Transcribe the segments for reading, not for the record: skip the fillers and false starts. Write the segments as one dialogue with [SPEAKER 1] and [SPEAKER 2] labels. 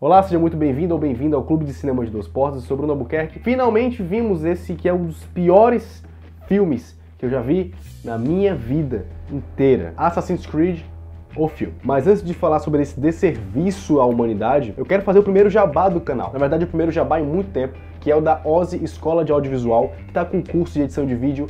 [SPEAKER 1] Olá, seja muito bem-vindo ou bem-vindo ao Clube de Cinema de Duas Portas. Eu sou Bruno Albuquerque. Finalmente vimos esse que é um dos piores filmes que eu já vi na minha vida inteira. Assassin's Creed, o filme. Mas antes de falar sobre esse desserviço à humanidade, eu quero fazer o primeiro jabá do canal. Na verdade, o primeiro jabá em muito tempo, que é o da Ozzy Escola de Audiovisual, que está com um curso de edição de vídeo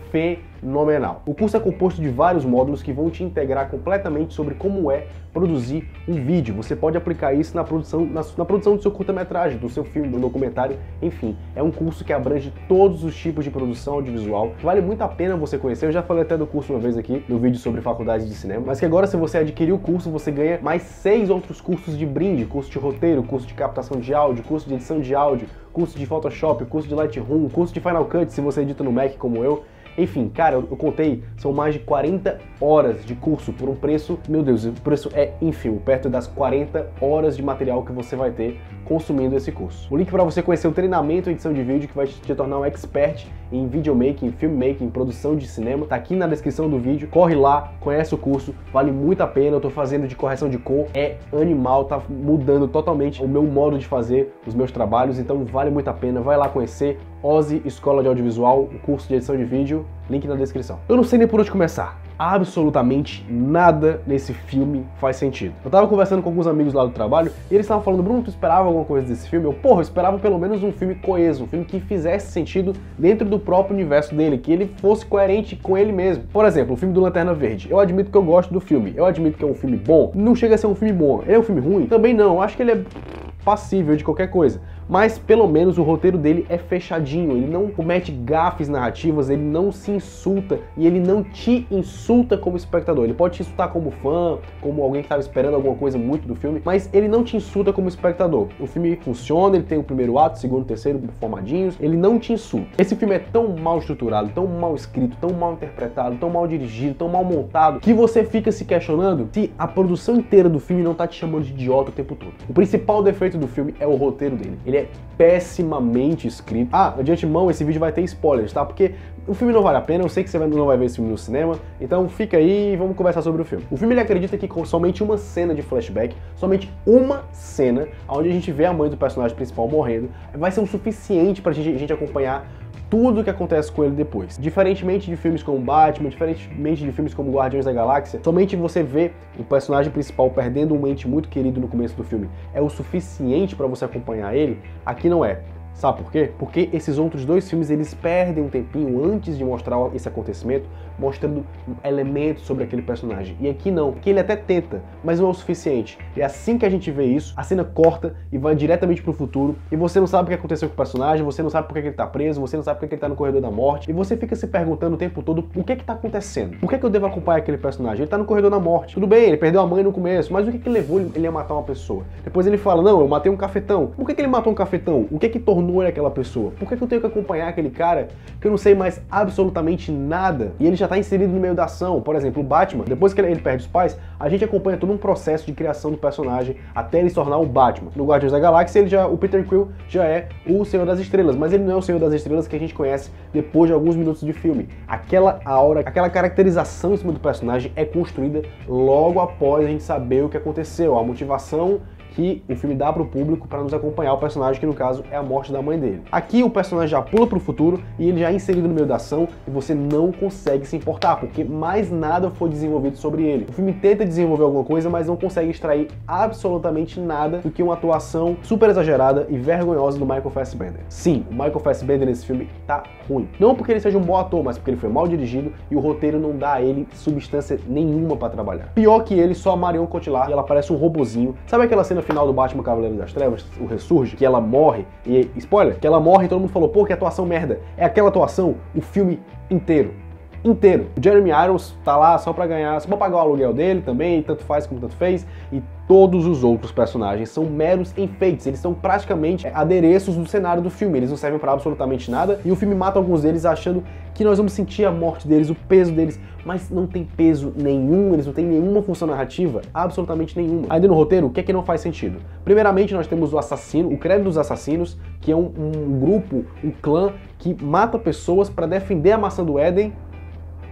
[SPEAKER 1] fenomenal. O curso é composto de vários módulos que vão te integrar completamente sobre como é produzir um vídeo. Você pode aplicar isso na produção do seu curta-metragem, do seu filme, do documentário, enfim. É um curso que abrange todos os tipos de produção audiovisual. Vale muito a pena você conhecer. Eu já falei até do curso uma vez aqui, no vídeo sobre faculdade de cinema, mas que agora, se você adquirir o curso, você ganha mais 6 outros cursos de brinde: curso de roteiro, curso de captação de áudio, curso de edição de áudio, curso de Photoshop, curso de Lightroom, curso de Final Cut, se você edita no Mac como eu. Enfim, cara, eu contei, são mais de 40 horas de curso por um preço, meu Deus, o preço é ínfimo, perto das 40 horas de material que você vai ter consumindo esse curso. O link para você conhecer o treinamento em edição de vídeo, que vai te tornar um expert em videomaking, filmmaking, produção de cinema, tá aqui na descrição do vídeo. Corre lá, conhece o curso, vale muito a pena. Eu tô fazendo de correção de cor, é animal, tá mudando totalmente o meu modo de fazer os meus trabalhos, então vale muito a pena. Vai lá conhecer Ozzy Escola de Audiovisual, o curso de edição de vídeo, link na descrição. Eu não sei nem por onde começar. Absolutamente nada nesse filme faz sentido. Eu tava conversando com alguns amigos lá do trabalho e eles estavam falando: Bruno, tu esperava alguma coisa desse filme? Eu esperava pelo menos um filme coeso, um filme que fizesse sentido dentro do próprio universo dele, que ele fosse coerente com ele mesmo. Por exemplo, o filme do Lanterna Verde. Eu admito que eu gosto do filme, eu admito que é um filme bom. Não chega a ser um filme bom. Ele é um filme ruim? Também não. Eu acho que ele é passível de qualquer coisa. Mas pelo menos o roteiro dele é fechadinho, ele não comete gafes narrativas, ele não se insulta e ele não te insulta como espectador. Ele pode te insultar como fã, como alguém que estava esperando alguma coisa muito do filme, mas ele não te insulta como espectador. O filme funciona, ele tem o primeiro ato, segundo, terceiro formadinhos, ele não te insulta. Esse filme é tão mal estruturado, tão mal escrito, tão mal interpretado, tão mal dirigido, tão mal montado, que você fica se questionando se a produção inteira do filme não tá te chamando de idiota o tempo todo. O principal defeito do filme é o roteiro dele. Ele é pessimamente escrito. De antemão, esse vídeo vai ter spoilers, tá? Porque o filme não vale a pena, eu sei que você não vai ver esse filme no cinema, então fica aí e vamos conversar sobre o filme. O filme, ele acredita que com somente uma cena de flashback, somente uma cena, onde a gente vê a mãe do personagem principal morrendo, vai ser o suficiente pra gente acompanhar tudo o que acontece com ele depois. Diferentemente de filmes como Batman, diferentemente de filmes como Guardiões da Galáxia, somente você vê o personagem principal perdendo um ente muito querido no começo do filme é o suficiente para você acompanhar ele. Aqui não é. Sabe por quê? Porque esses outros dois filmes, eles perdem um tempinho antes de mostrar esse acontecimento, mostrando elementos sobre aquele personagem. E aqui não, que ele até tenta, mas não é o suficiente. E assim que a gente vê isso, a cena corta e vai diretamente pro futuro, e você não sabe o que aconteceu com o personagem, você não sabe por que ele tá preso, você não sabe por que ele tá no corredor da morte, e você fica se perguntando o tempo todo o que tá acontecendo. Por que eu devo acompanhar aquele personagem? Ele tá no corredor da morte. Tudo bem, ele perdeu a mãe no começo, mas o que levou ele a matar uma pessoa? Depois ele fala: não, eu matei um cafetão. Por que ele matou um cafetão? O que tornou ele aquela pessoa? Por que eu tenho que acompanhar aquele cara que eu não sei mais absolutamente nada e ele já tá inserido no meio da ação? Por exemplo, o Batman, depois que ele perde os pais, a gente acompanha todo um processo de criação do personagem até ele se tornar o Batman. No Guardiões da Galáxia, o Peter Quill já é o Senhor das Estrelas, mas ele não é o Senhor das Estrelas que a gente conhece depois de alguns minutos de filme. Aquela caracterização em cima do personagem é construída logo após a gente saber o que aconteceu, a motivação que o filme dá pro público para nos acompanhar o personagem, que no caso é a morte da mãe dele. Aqui o personagem já pula pro futuro e ele já é inserido no meio da ação e você não consegue se importar, porque mais nada foi desenvolvido sobre ele. O filme tenta desenvolver alguma coisa, mas não consegue extrair absolutamente nada do que uma atuação super exagerada e vergonhosa do Michael Fassbender. Sim, o Michael Fassbender nesse filme tá ruim. Não porque ele seja um bom ator, mas porque ele foi mal dirigido e o roteiro não dá a ele substância nenhuma para trabalhar. Pior que ele, só a Marion Cotillard, e ela parece um robozinho. Sabe aquela cena final do Batman Cavaleiro das Trevas, o Ressurge, que ela morre, e spoiler, que ela morre e todo mundo falou: pô, que atuação merda. É aquela atuação o filme inteiro. O Jeremy Irons tá lá só pra ganhar, só pra pagar o aluguel dele também, tanto faz como tanto fez, e todos os outros personagens são meros enfeites, eles são praticamente adereços do cenário do filme, eles não servem pra absolutamente nada, e o filme mata alguns deles achando que nós vamos sentir a morte deles, o peso deles, mas não tem peso nenhum, eles não têm nenhuma função narrativa, absolutamente nenhuma. Ainda no roteiro, o que é que não faz sentido? Primeiramente, nós temos o assassino, o credo dos assassinos, que é um grupo, um clã que mata pessoas pra defender a maçã do Éden.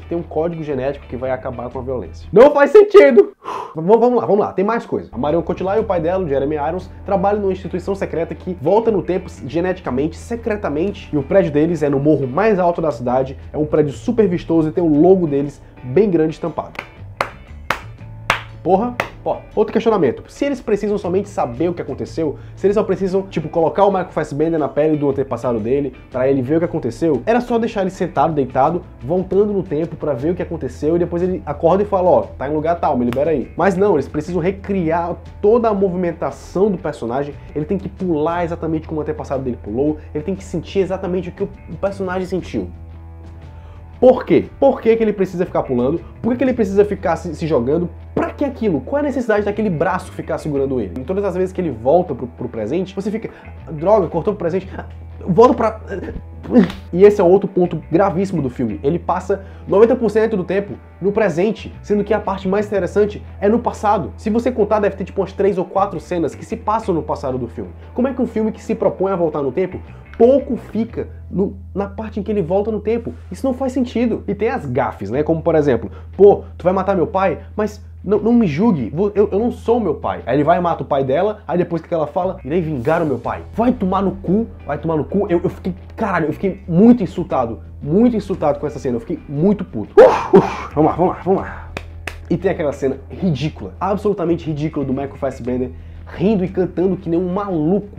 [SPEAKER 1] que tem um código genético que vai acabar com a violência. Não faz sentido! Vamos lá, tem mais coisa. A Marion Cotillard e o pai dela, o Jeremy Irons, trabalham numa instituição secreta que volta no tempo geneticamente, secretamente, e o prédio deles é no morro mais alto da cidade, é um prédio super vistoso e tem o logo deles bem grande estampado. Porra. Ó, outro questionamento. Se eles precisam somente saber o que aconteceu, se eles só precisam, tipo, colocar o Michael Fassbender na pele do antepassado dele, pra ele ver o que aconteceu, era só deixar ele sentado, deitado, voltando no tempo pra ver o que aconteceu, e depois ele acorda e fala, ó, tá em lugar tal, me libera aí. Mas não, eles precisam recriar toda a movimentação do personagem, ele tem que pular exatamente como o antepassado dele pulou, ele tem que sentir exatamente o que o personagem sentiu. Por quê? Por que ele precisa ficar pulando? Por que ele precisa ficar se jogando? Pra que aquilo? Qual é a necessidade daquele braço ficar segurando ele? E todas as vezes que ele volta pro presente, você fica, droga, cortou pro presente, volta pra... E esse é outro ponto gravíssimo do filme. Ele passa 90% do tempo no presente, sendo que a parte mais interessante é no passado. Se você contar, deve ter tipo umas 3 ou 4 cenas que se passam no passado do filme. Como é que um filme que se propõe a voltar no tempo pouco fica na parte em que ele volta no tempo? Isso não faz sentido. E tem as gafes, né? Como por exemplo, pô, tu vai matar meu pai, mas não me julgue, eu não sou meu pai. Aí ele vai e mata o pai dela, aí depois que ela fala, irei vingar o meu pai. Vai tomar no cu, vai tomar no cu. Eu fiquei, caralho, eu fiquei muito insultado com essa cena, eu fiquei muito puto. Vamos lá. E tem aquela cena ridícula, absolutamente ridícula do Michael Fassbender rindo e cantando que nem um maluco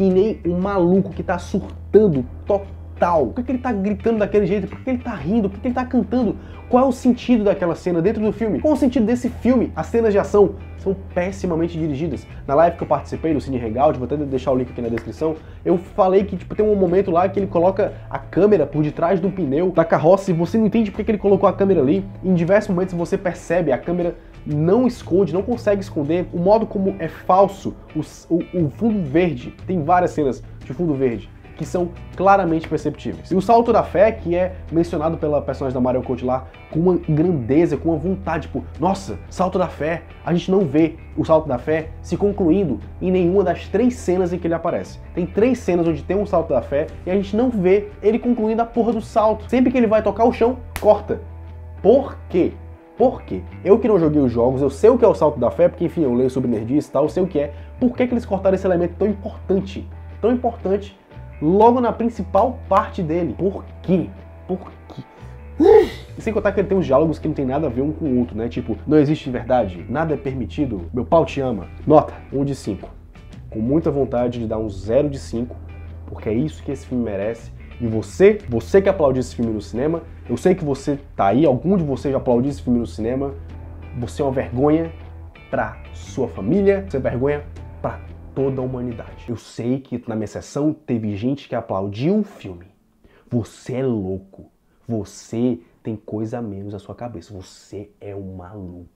[SPEAKER 1] que tá surtando total. Por que ele tá gritando daquele jeito? Por que ele tá rindo? Por que ele tá cantando? Qual é o sentido daquela cena dentro do filme? Qual é o sentido desse filme? As cenas de ação são pessimamente dirigidas. Na live que eu participei do Cine Hangout, vou até deixar o link aqui na descrição, eu falei que tipo, tem um momento lá que ele coloca a câmera por detrás do pneu da carroça e você não entende por que ele colocou a câmera ali. Em diversos momentos você percebe a câmera não esconde, não consegue esconder o modo como é falso o fundo verde. Tem várias cenas de fundo verde que são claramente perceptíveis. E o salto da fé, que é mencionado pela personagem da Marion Cotillard com uma grandeza, com uma vontade, tipo, nossa, salto da fé, a gente não vê o salto da fé se concluindo em nenhuma das 3 cenas em que ele aparece. Tem 3 cenas onde tem um salto da fé e a gente não vê ele concluindo a porra do salto. Sempre que ele vai tocar o chão, corta. Por quê? Por quê? Eu que não joguei os jogos, eu sei o que é o salto da fé, porque enfim, eu leio sobre nerdice e tal, eu sei o que é. Por que eles cortaram esse elemento tão importante? Tão importante logo na principal parte dele. Por quê? Por quê? E sem contar que ele tem uns diálogos que não tem nada a ver um com o outro, né? Tipo, não existe verdade, nada é permitido, meu pau te ama. Nota, 1 de 5. Com muita vontade de dar um 0 de 5, porque é isso que esse filme merece. E você que aplaudiu esse filme no cinema, eu sei que você tá aí, algum de vocês já aplaudiu esse filme no cinema, você é uma vergonha pra sua família, você é vergonha pra toda a humanidade. Eu sei que na minha sessão teve gente que aplaudiu o filme. Você é louco. Você tem coisa a menos na sua cabeça. Você é um maluco.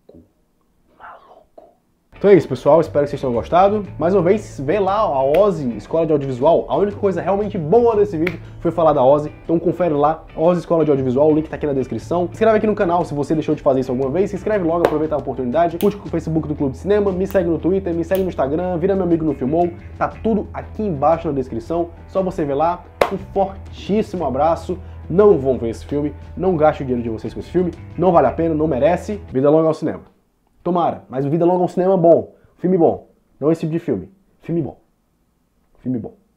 [SPEAKER 1] Então é isso, pessoal. Espero que vocês tenham gostado. Mais uma vez, vê lá a Ozzy Escola de Audiovisual. A única coisa realmente boa desse vídeo foi falar da Ozzy. Então confere lá, Ozzy Escola de Audiovisual. O link tá aqui na descrição. Se inscreve aqui no canal se você deixou de fazer isso alguma vez. Se inscreve logo, aproveita a oportunidade. Curte o Facebook do Clube de Cinema. Me segue no Twitter, me segue no Instagram. Vira meu amigo no Filmou. Tá tudo aqui embaixo na descrição. Só você ver lá. Um fortíssimo abraço. Não vão ver esse filme. Não gaste o dinheiro de vocês com esse filme. Não vale a pena, não merece. Vida longa ao cinema. Tomara, mas Vida Longa é um cinema bom, filme bom, não esse tipo de filme, filme bom.